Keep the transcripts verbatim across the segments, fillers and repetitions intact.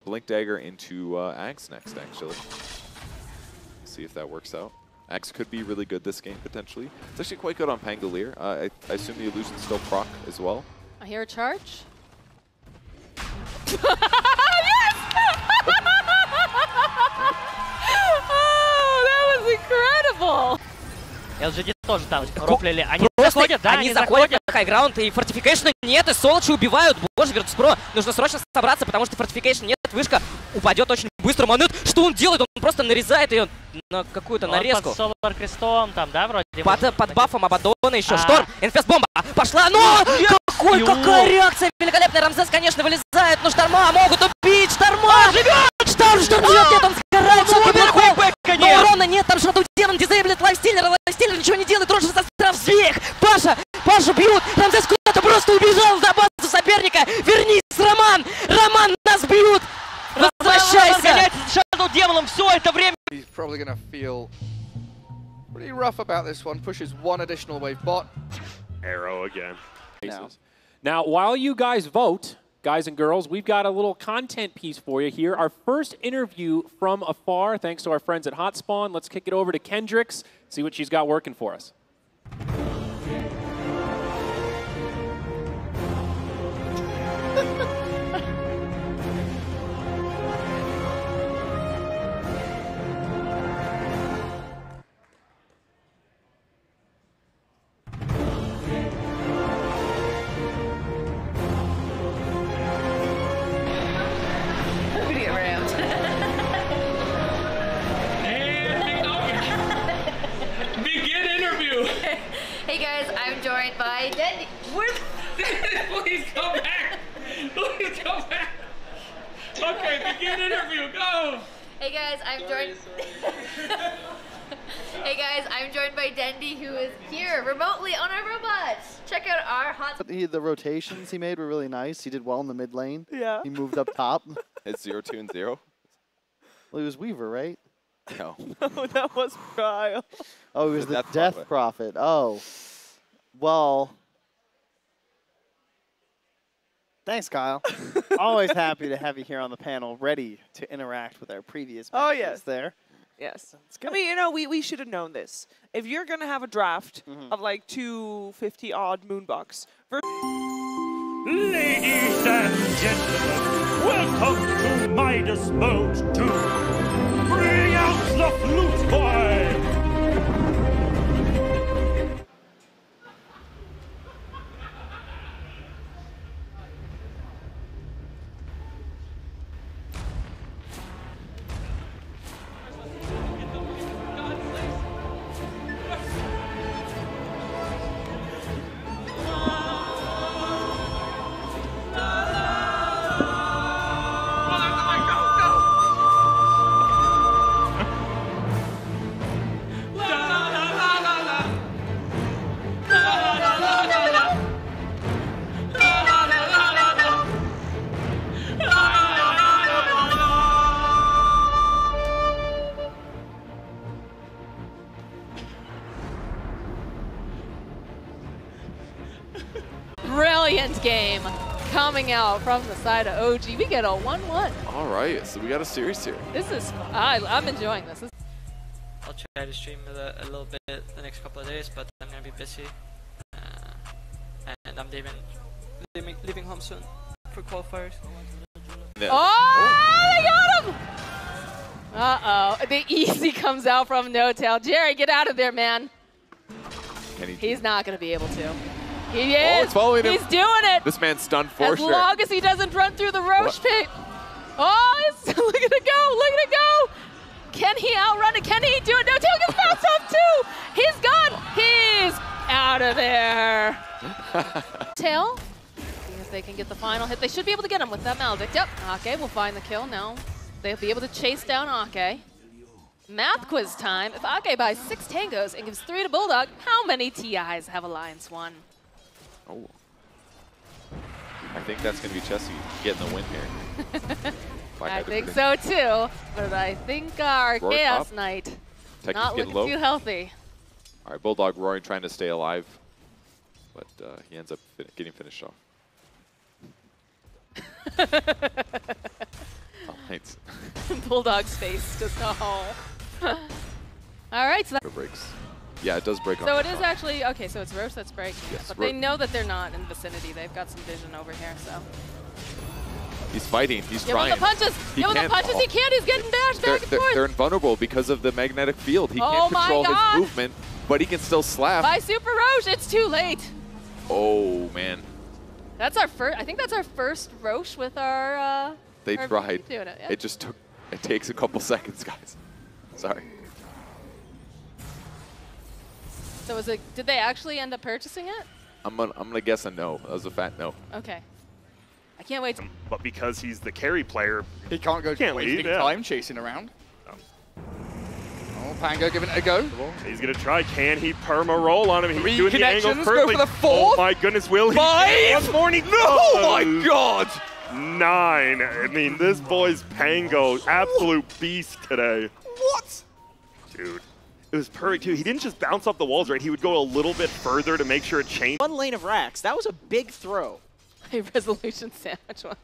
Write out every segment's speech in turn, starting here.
Blink Dagger into uh, Axe next, actually. See if that works out. Axe could be really good this game, potentially. It's actually quite good on Pangolier. Uh, I, I assume the illusion's still proc as well. I hear a charge. Yes! Oh, that was incredible! эл джи ди тоже там рофлили. Они Просто заходят, да, они, они заходят заходят. на хайграунд, и фортификейшна нет, и Солочи убивают. Боже, Virtus.pro, нужно срочно собраться, потому что фортификейшн нет, вышка упадет очень быстро. Монет, что он делает? Он просто нарезает ее на какую-то Он нарезку. под Солар Крестом там, да, вроде? Под, под бафом Абаддона еще. А. Шторм, инфест-бомба пошла, но какой, какая реакция великолепная. Рамзес, конечно, вылезает, но Шторма могут убить. Шторма живет! Шторм, Шторм живет, нет, он сгорает. Но урона нет, там что-то демон дизейблит лайфстиллера, лайфстиллер ничего не делает, Роджер застрял в звех. Паша, Пашу бьют, Рамзес куда-то просто убежал за базу соперника. Вернись, Роман, Роман, нас бьют. Возвращайся. Шаду демоном все это время. He's probably going to feel pretty rough about this one. Pushes one additional wave bot. Arrow again. Now. Now, while you guys vote, guys and girls, we've got a little content piece for you here. Our first interview from afar, thanks to our friends at Hotspawn. Let's kick it over to Kendrix, see what she's got working for us. Hey guys, I'm joined by Dendy. Please come back! Please come back! Okay, begin interview, go! Hey guys, I'm joined. Hey guys, I'm joined by Dendy, who is here remotely on our robots. Check out our hot. He, the rotations he made were really nice. He did well in the mid lane. Yeah. He moved up top. It's zero two and zero. Well, he was Weaver, right? No. No, that was Kyle. Oh, he was The the Death Death, Prophet. Prophet. Oh. Well. Thanks, Kyle. Always happy to have you here on the panel, ready to interact with our previous Oh, matches yes. there. Yes. I mean, you know, we, we should have known this. If you're going to have a draft Mhm. of like two fifty odd Moonbucks. Ladies and gentlemen, welcome to Midas Mode two. Bring out the flute boy! Brilliant game coming out from the side of O G. We get a one one. All right, so we got a series here. This is, I, I'm enjoying this. this. I'll try to stream a, a little bit the next couple of days, but I'm gonna be busy. Uh, and I'm leaving, leaving, leaving home soon for qualifiers. Yeah. Oh, they got him! Uh-oh, the easy comes out from No Tail. Jerry, get out of there, man. Can he He's not going to be able to. He Oh, is. it's following him. He's doing it. This man's stunned for as sure. long as he doesn't run through the Roche What? pit. Oh, it's, look at it go. Look at it go. Can he outrun it? Can he do it? No Tail gets bounced off too. He's gone. He's out of there. Tail. See if they can get the final hit. They should be able to get him with that Maledict. Yep. Ake will find the kill now. They'll be able to chase down Ake. Math quiz time. If Ake buys six tangos and gives three to Bulldog, how many T Is have Alliance won? Oh. I think that's going to be Chessie getting the win here. I think so too, but I think our Roar Chaos top. Knight Technique's not getting looking low. too healthy. All right, Bulldog roaring, trying to stay alive, but uh, he ends up fin getting finished off. Oh, Nice. Bulldog's face just oh. All right, so that It breaks. Yeah, it does break. So on it the is top. actually okay. So it's Roche that's breaking, Yes, but Ro- they know that they're not in the vicinity. They've got some vision over here. So He's fighting. He's give trying. him the punches. He Give him the can't- punches. oh. He can't. He's getting dashed They're, back and they're, forth. they're invulnerable because of the magnetic field. He Oh can't my control God. his movement, but he can still slap. By Super Roche, it's too late. Oh man, That's our first. I think that's our first Roche with our. Uh, they our tried. doing it. Yeah. It just took. It takes a couple seconds, guys. Sorry. So was it? Did they actually end up purchasing it? I'm gonna. I'm gonna guess a no. That was a fat no. Okay. I can't wait. To But because he's the carry player, he can't go can't wasting leave, yeah. time chasing around. Oh, Pango giving it a go. He's gonna try. Can he perma roll on him? He's Three doing the angles connections, go perfectly. for the fourth. Oh my goodness, will he? Five. One morning. No, oh my God. Nine. I mean, this boy's Pango, absolute beast today. What? Dude. It was perfect too. He didn't just bounce off the walls, right? He would go a little bit further to make sure it changed. One lane of racks. That was a big throw. a resolution sandwich once.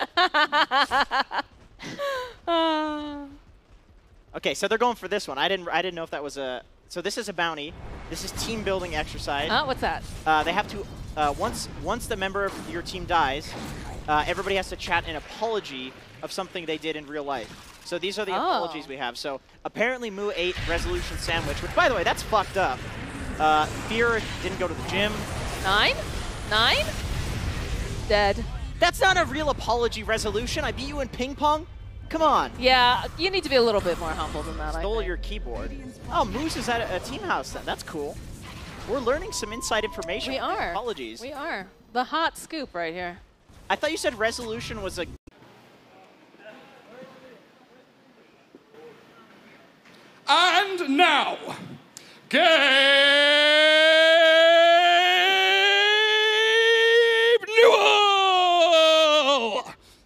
uh. Okay, so they're going for this one. I didn't. I didn't know if that was a. So this is a bounty. This is team building exercise. Huh? What's that? Uh, they have to. Uh, once once the member of your team dies, uh, everybody has to chat an apology of something they did in real life. So these are the Oh. apologies we have. So apparently Moo ate resolution sandwich, which by the way, that's fucked up. Uh, Fear didn't go to the gym. Nine? Nine? Dead. That's not a real apology resolution. I beat you in ping pong. Come on. Yeah, you need to be a little bit more humble than that. I Stole think. your keyboard. Oh, Moose is at a, a team house then. That's cool. We're learning some inside information. We are. Apologies. We are. The hot scoop right here. I thought you said resolution was a. And now, Gabe Newell!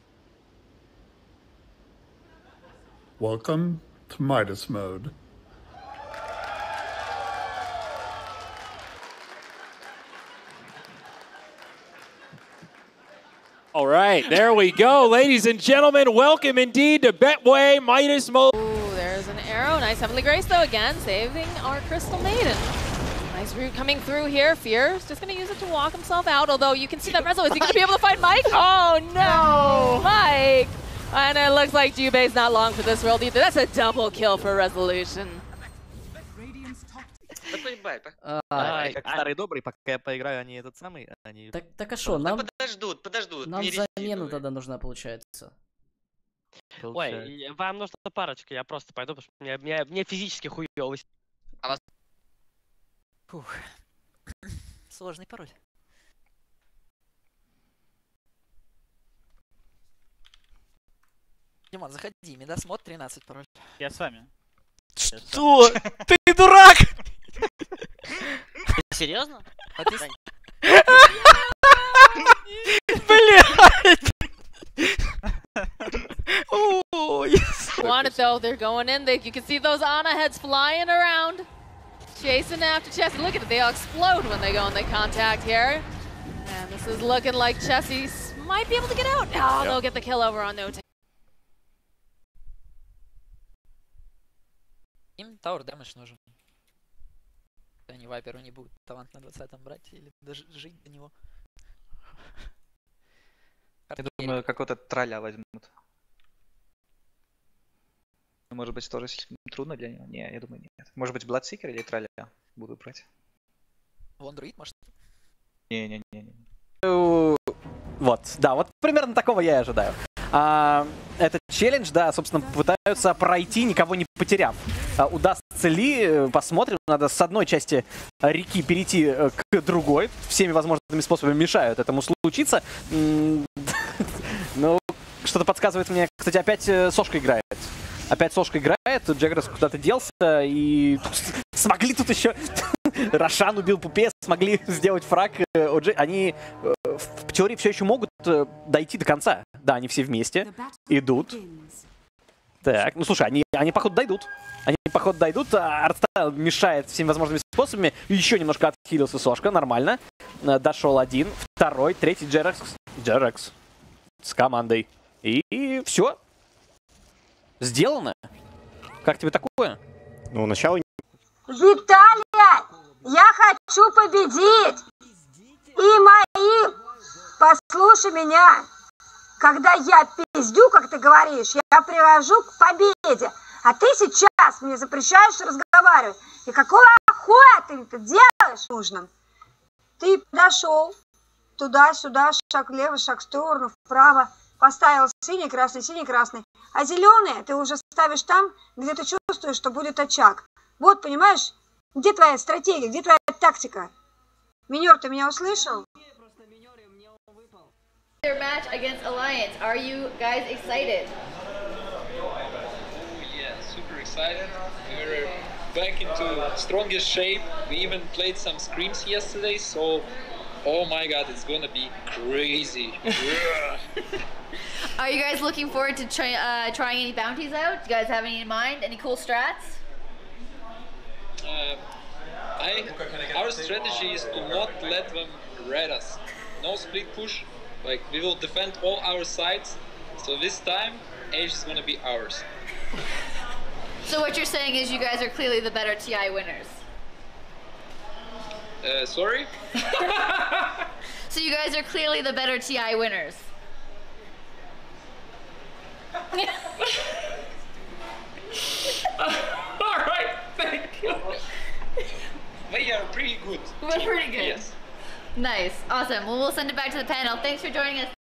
Welcome to Midas Mode. All right, there we go. Ladies and gentlemen, welcome indeed to Betway Midas Mode. Ooh, there's an arrow. Nice Heavenly Grace, though, again, saving our Crystal Maiden. Nice route coming through here. Fear's just going to use it to walk himself out, although you can see that Rezo. Is he going to be able to find Mike? Oh, no. Mike. And it looks like Jubei's not long for this world either. That's a double kill for Resolution. А, как старый добрый, пока я поиграю, они этот самый, они... Так, так а что, нам, Подождут, подождут. нам не замена тогда нужна, получается. Ой, вам нужна парочка, я просто пойду, потому что мне, мне, мне физически хуёво. А вас... Фух. Сложный пароль. Димон, заходи, медосмотр тринадцать пароль. Я с вами. Что? Ты дурак! Серьезно? Блядь! Want it though, they're going in. They, you can see those Ana heads flying around, chasing after Chessie. Look at it, they all explode when they go and they contact here. And this is looking like Chessie might be able to get out. Oh, Yep. they'll get the kill over on No Time. Им тауэр дэмэдж нужен. Они вайперу не будут талант на двадцатом брать или даже жить до него. Я думаю, какого-то тролля возьмут. Может быть, тоже слишком трудно для него? Не, я думаю, нет. Может быть, Бладсикер или тролля будут брать? Вондруид, может? Не-не-не. Вот, да, вот примерно такого я и ожидаю. А, этот челлендж, да, собственно, пытаются пройти, никого не потеряв. А, удастся ли, посмотрим. Надо с одной части реки перейти к другой. Всеми возможными способами мешают этому случиться. Ну, что-то подсказывает мне, кстати, опять Сошка играет. Опять Сошка играет, Джаггерс куда-то делся, и смогли тут еще... Рошан убил Пупе, смогли сделать фраг. Они в теории все еще могут дойти до конца. Да, они все вместе идут. Так, ну слушай, они, они походу дойдут. Они походу дойдут, а Артстайл мешает всеми возможными способами. Еще немножко отхилился Сошка, нормально. Дошел один, второй, третий Джерекс. Джерекс с командой. И, и все. Сделано? Как тебе такое? Ну, начало... Виталия, я хочу победить! И мои, послушай меня, когда я пиздю, как ты говоришь, я привожу к победе. А ты сейчас мне запрещаешь разговаривать. И какого хуя ты это делаешь нужным? Ты подошел туда-сюда, шаг влево, шаг в сторону, вправо, поставил синий, красный, синий, красный. А зеленые ты уже ставишь там, где ты чувствуешь, что будет очаг. Вот, понимаешь, где твоя стратегия, где твоя тактика? Минер, ты меня услышал? Their match against Alliance. Are you guys excited? Oh yeah, super excited. We're back into strongest shape. We even played some scrims yesterday, so oh my god, it's gonna be crazy. Are you guys looking forward to try, uh, trying any bounties out? Do you guys have any in mind? Any cool strats? Uh, I, our strategy is to not let them red us. No split push. Like, we will defend all our sides. So this time, Age is gonna be ours. So what you're saying is you guys are clearly the better T I winners. Uh, sorry? So you guys are clearly the better T I winners. Alright, thank you. We are pretty good. We're pretty good. Yes. Nice. Awesome. Well, we'll send it back to the panel. Thanks for joining us.